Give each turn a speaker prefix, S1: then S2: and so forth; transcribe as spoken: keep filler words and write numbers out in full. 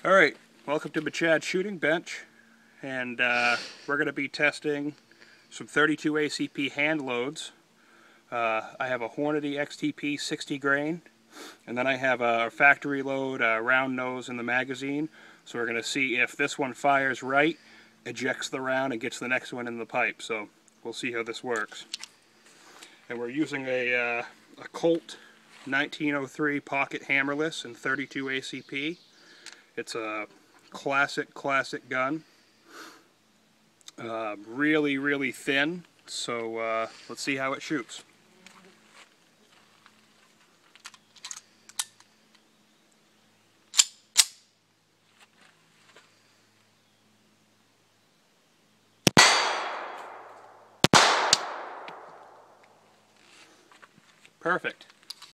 S1: Alright, welcome to Michad Shooting Bench, and uh, we're going to be testing some thirty-two A C P hand loads. Uh, I have a Hornady X T P sixty grain, and then I have a factory load uh, round nose in the magazine, so we're going to see if this one fires right, ejects the round, and gets the next one in the pipe. So we'll see how this works. And we're using a, uh, a Colt nineteen oh three pocket hammerless in thirty-two A C P. It's a classic, classic gun. Uh, really, really thin. So uh, let's see how it shoots. Perfect.